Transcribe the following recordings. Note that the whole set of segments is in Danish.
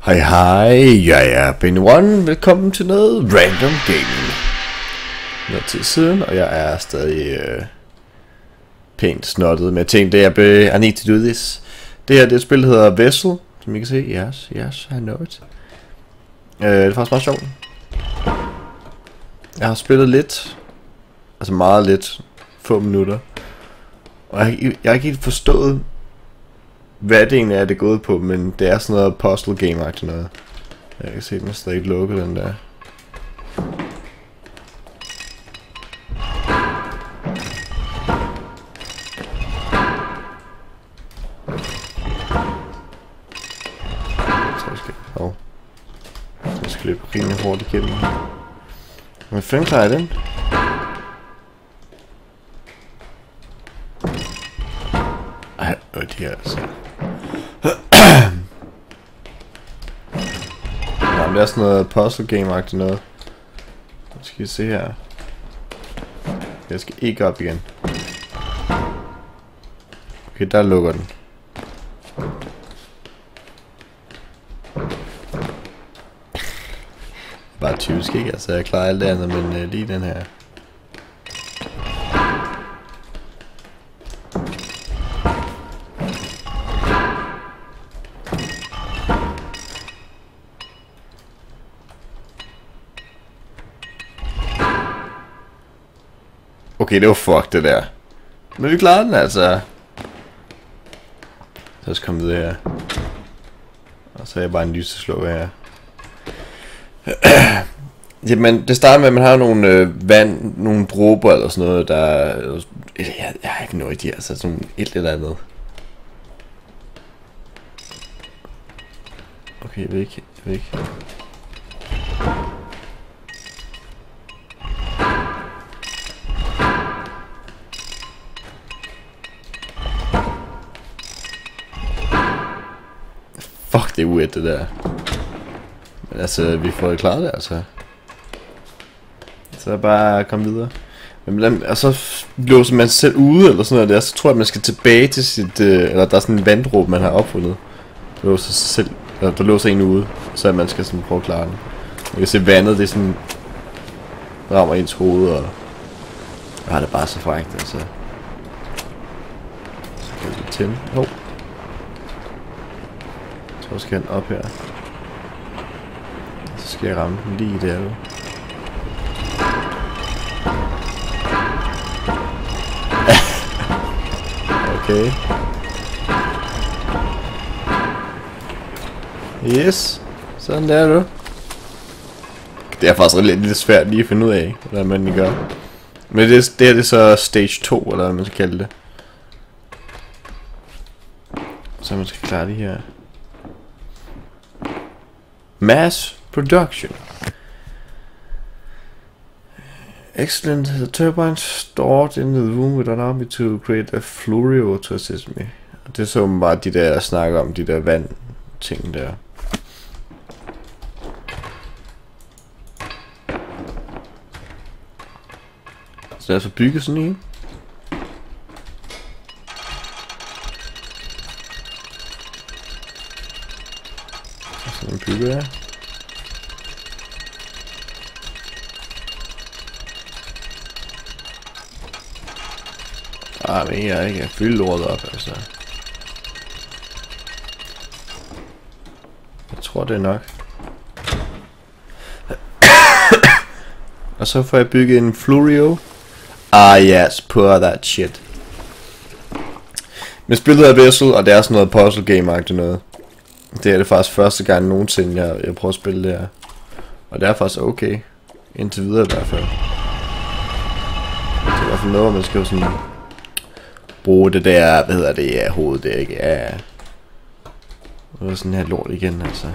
Hej hej, jeg er Ben One. Velkommen til noget random gaming. Noget tid siden, og jeg er stadig pænt snottet. Men jeg tænkte, I need to do this. Det her, det er et spil, der hedder Vessel. Som I kan se, yes, I know it. Det er faktisk meget sjovt. Jeg har spillet lidt. Altså meget lidt. Få minutter. Og jeg har ikke helt forstået, hvad det egentlig er, det er gået på, men det er sådan noget puzzle game-agtigt noget. Jeg kan se, den er stadig lukket, den der. Jeg skal løbe rimelig hårdt igennem. Men fanden klarer jeg den? Ej, de her altså. Jamen, det er sådan noget puzzle game-agtigt noget. Nu skal vi se her. Jeg skal ikke op igen. Okay, der lukker den. Bare typisk ikke, altså jeg klarer alt det andet, men lige den her. Okay, det var fuck det der. Men vi klarede den altså. Så os komme videre her. Og så er jeg bare en lyseslukker her. Jamen, det starter med, at man har nogle vand, nogle dråber eller sådan noget, der... Jeg har ikke noget idé, altså sådan et eller andet. Okay, væk. Fuck, det er weird det der. Men altså, vi får jo klaret det altså. Så er bare at komme videre. Men, og så låser man sig selv ude eller sådan noget der. Så tror jeg, man skal tilbage til sit... eller der er sådan en vanddråbe, man har opfundet. Der låser sig selv... Eller der låser en ude. Så man skal sådan prøve at klare den. Man kan se vandet, det er sådan... rammer ens hoved og... det er bare så frækt altså. Så kan vi tænde. Hov. Så skal den op her. Så skal jeg ramme den lige der. Okay. Yes. Sådan der du. Det er faktisk lidt svært lige at finde ud af, hvordan man lige gør. Men det her det er så stage 2, eller hvad man skal kalde det. Så man skal klare de her. Mass production. Excellent. The turbine stored in the room would allow me to create a fluorio to assist me. Det er så bare de der snakker om, de der vand ting der. Så lad os bygge sådan en. Sådan bygger jeg. Men jeg ikke fyldt lortet op, altså. Jeg tror det er nok. Og så får jeg bygget en fluorio. Yes, pour that shit. Men spillet er Vessel, og det er sådan noget puzzle game-agtigt noget. Det er det faktisk første gang nogensinde, jeg prøver at spille det her. Og det er faktisk okay. Indtil videre i hvert fald. Det er i hvert fald noget, hvor man skal jo sådan... bruge det der, hvad hedder det, hovedet der, ikke? Ja. Det er sådan her lort igen, altså.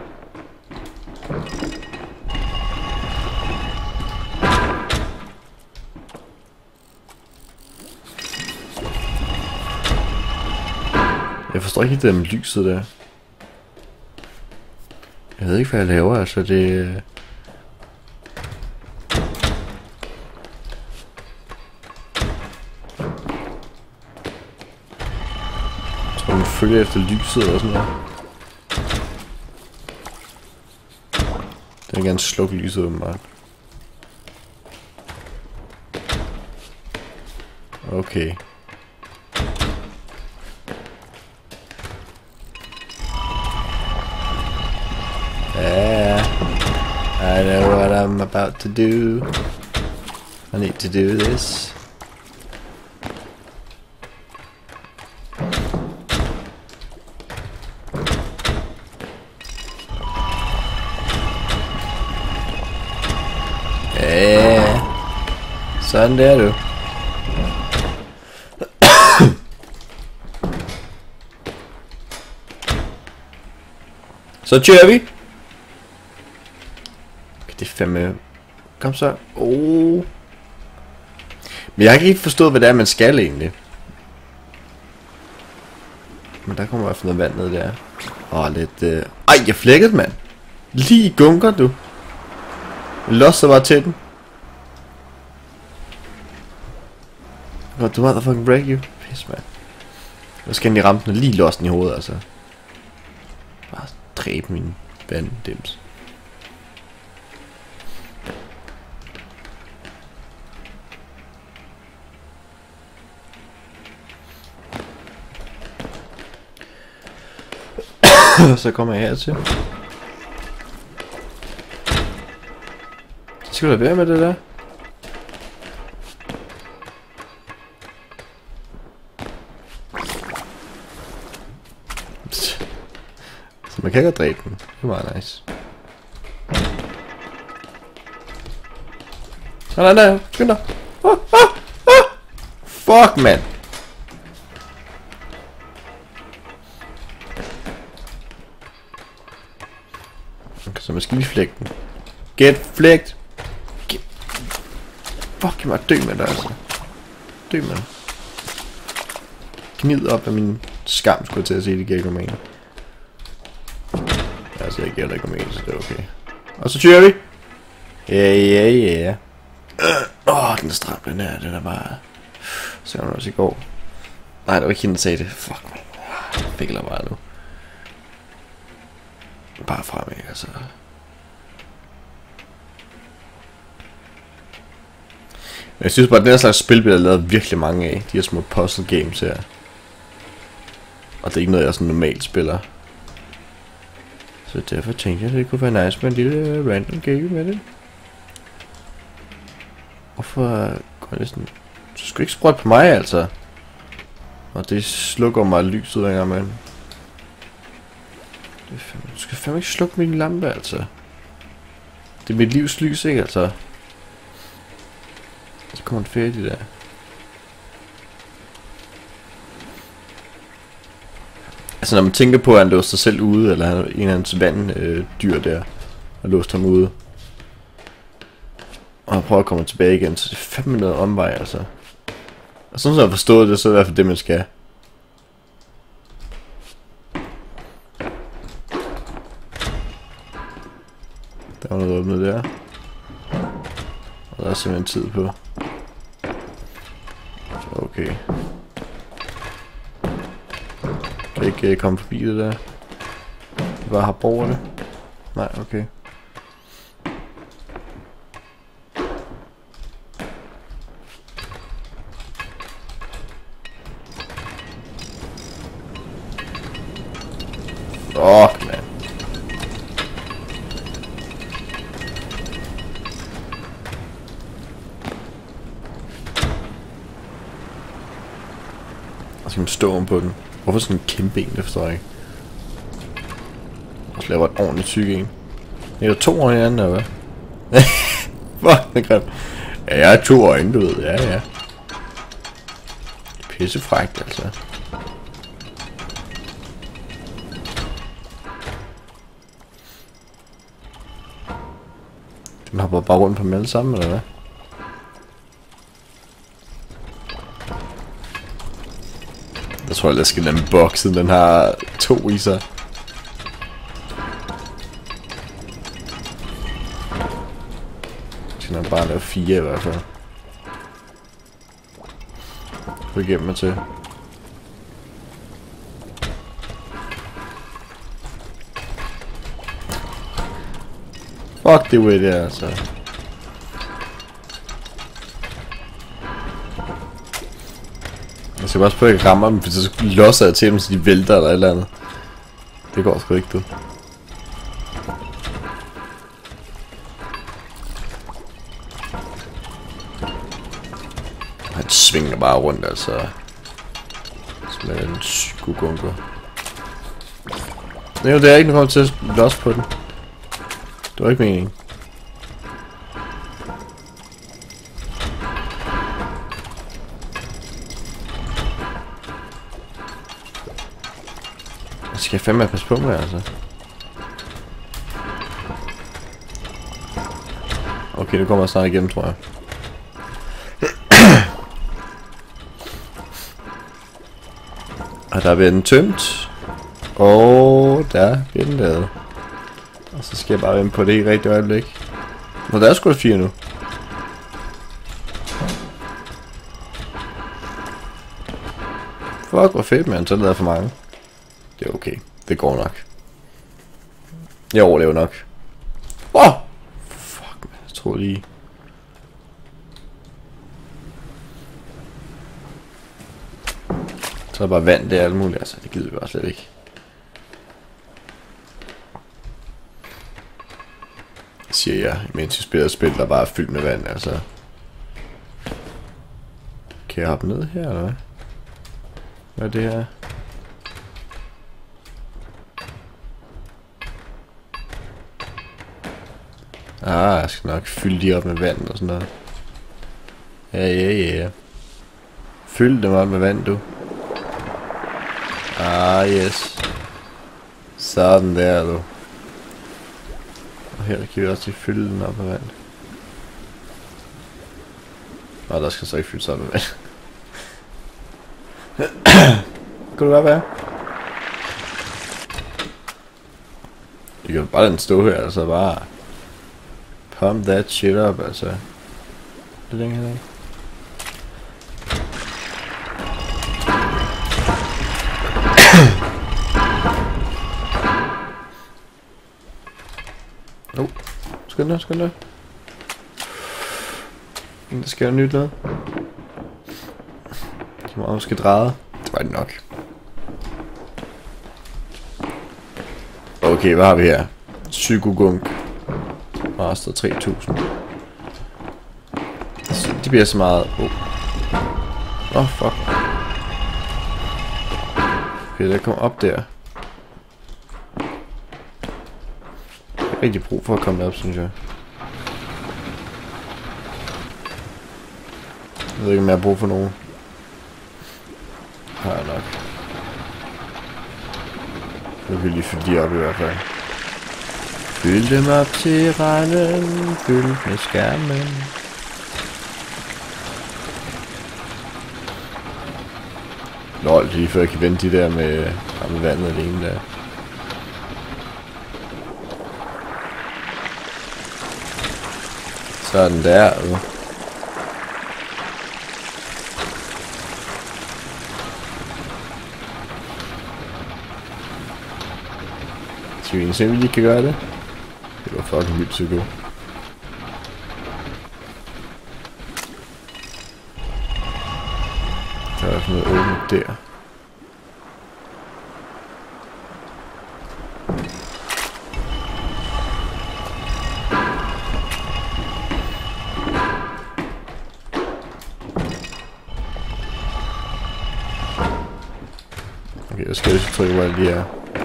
Jeg forstår ikke det der med lyset der. Jeg ved ikke, hvad jeg laver, altså det... følge efter lyset og sådan noget. Den vil gerne slukke lyset åbenbart. Okay. Yeah, I know what I'm about to do. I need to do this. Ja, sådan der du. Så kører vi. Okay, det er fandme. Kom så. Men jeg har ikke helt forstået, hvad det er, man skal egentlig. Men der kommer i hvert fald noget vand ned der. Lidt... Ej, jeg flækkede, mand. Lige gunker, du. Losser bare til den. God, du motherfucking break you. Pis, mand. Nu skal jeg ramme den lige lost den i hovedet, altså. Bare dræbe min vanddims. Så kommer jeg hertil. Så skal du lade være med det der. Så man kan godt dræbe den. Det er meget nice. Sådan der. Skynd dig. Fuck, man. Okay, så man skal lige flække den. Get flægt. Fuck, jeg må dø med dig, altså. Dø, man. Gnid op af min skam, skulle jeg til at sige, det giver ikke mening. Altså, jeg giver ikke mening, så det er okay. Og så tyrer vi. Ja. Den er stram, den er bare... Så var det også i går. Nej, det var ikke hende, der sagde det. Fuck, man. Jeg fik eller bare nu. Bare fremad, altså. Men jeg synes bare, at den her slags spil bliver lavet virkelig mange af. De her små puzzle games her. Og det er ikke noget, jeg sådan normalt spiller. Så derfor tænkte jeg, at det kunne være nice med en lille random game med det. Hvorfor går jeg næsten... Så skal ikke sprøjte på mig, altså. Og det slukker mig lyset hver gang, mand. Du skal fandme ikke slukke min lampe, altså. Det er mit livs lys, ikke, altså. Så kommer en færdig der. Altså når man tænker på, at han låste sig selv ude, eller han er en af hans vanddyr der, og låste ham ude. Og han prøver at komme tilbage igen, så det er fandme noget omvej, altså. Og sådan som jeg har forstået det, så er det i hvert fald det, man skal. Der var noget åbnet der. Og der er simpelthen tid på. Okay. Kan ikke komme forbi det der? Vi bare har borgerne. Nej, okay. Fuck, man. Og så kan man stå om på den. Hvorfor sådan en kæmpe en, det forstår jeg ikke. Og så laver et ordentligt syg en. Det er jo 2 øjne i anden, eller hvad? Fuck, det er grim. Ja, jeg har 2 øjne, du ved. Ja. Pissefrækt, altså. Den hopper bare rundt på dem alle sammen, eller hvad? Jeg tror, jeg skal lade den bokse, den har 2 i sig. Den har bare lavet 4 i hvert fald. Få igennem mig til. Fuck det way der, altså. Jeg skal bare spørge, at jeg rammer dem, for så losser jeg til dem, så de vælter eller et eller andet. Det går sgu ikke, du. Han svinger bare rundt, altså. Som en psykogunker. Nej, det er ikke noget til at losse på den. Det var ikke meningen. Jeg skal fandme passe på med, altså. Okay, det kommer snart igennem, tror jeg. Og der bliver den tømt. Og der bliver den lavet. Og så skal jeg bare vente på det i rigtigt øjeblik. Nå, der er sgu da 4 nu. Fuck, hvor fedt, man. Så er det der for mange. Det er okay. Det går nok. Jeg overlever nok. Wow! Fuck, man. Jeg tror lige... Så er bare vand der og alt muligt. Altså, det gider vi bare slet ikke. Siger jeg, mens jeg spiller et spil, der bare er fyldt med vand, altså. Kan jeg hoppe ned her, eller hvad? Hvad er det her? Jeg skal nok fylde de op med vand og sådan noget. Ja. Fyld dem op med vand, du. Yes. Sådan der, du. Og her kan vi også lige fylde den op med vand. Der skal så ikke fyldes op med vand. Kunne det godt være? Det kan bare den stå her, altså bare... Pump that shit up, altså. Det er længe her. Skynd dig. Der sker jo nyt noget. Det må også dreje. Det var det nok. Okay, hvad har vi her? Psykogunk. Master 3000. Det bliver så meget... Fuck. Okay, der kommer op der. Rigtig brug for at komme op, synes jeg. Jeg ved ikke, om jeg har brug for nogen. Har jeg nok. Jeg vil lige fylde de op i hvert fald. Fyld dem op til randen, fyld med skærmen. Lol, lige før jeg kan vente de der med vandet alene der. Sådan der, Skal vi se, om vi lige kan gøre det? Det var fucking vildt så godt. Der er noget åbent der. Okay, jeg skal lige trykke, hvor jeg lige er.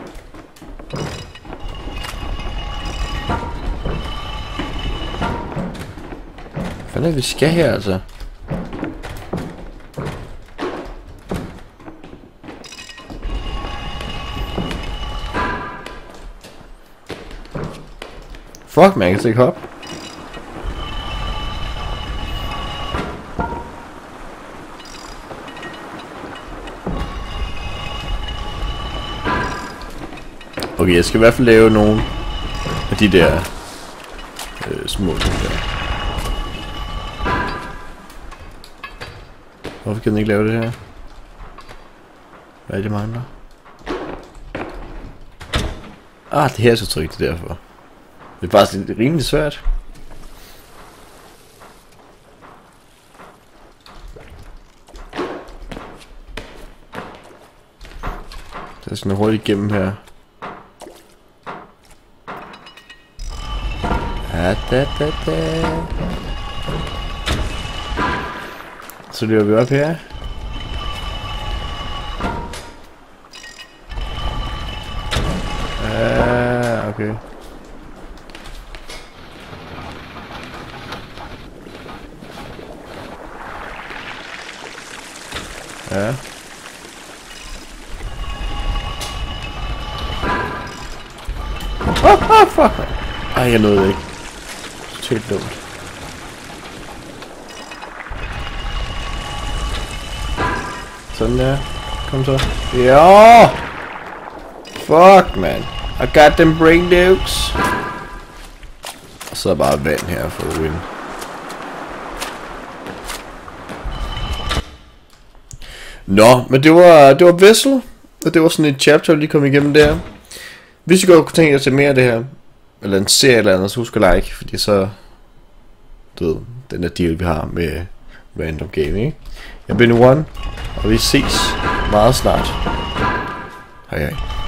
Hvad fanden er vi skal her, altså? Fuck, man kan ikke hoppe. Okay, jeg skal i hvert fald lave nogle af de der små der. Hvorfor kan den ikke lave det her? Hvad er det mangler? Det her er så trygt, det derfor. Det er faktisk rimelig svært. Det er sådan hurtigt igennem her. Så løber vi op her. Okay. Ja. Fuck. Ej, jeg nåede ikke. Totalt dumt. Sådan der. Kom så. Ja! Fuck, man. I got them brain nukes. Og så er bare vand her for at win. Nå, men det var Vessel. Og det var sådan et chapter, vi lige kom igennem der. Hvis I godt kunne tænke jer til mere af det her, eller en serie eller andet, så husk at like, fordi så, du ved, den der deal vi har med random gaming. Jeg er Ben1, og vi ses meget snart. Hej hej.